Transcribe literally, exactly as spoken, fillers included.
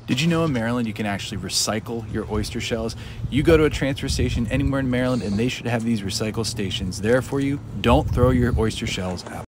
Did you know in Maryland you can actually recycle your oyster shells? You go to a transfer station anywhere in Maryland and they should have these recycle stations there for you. Don't throw your oyster shells out.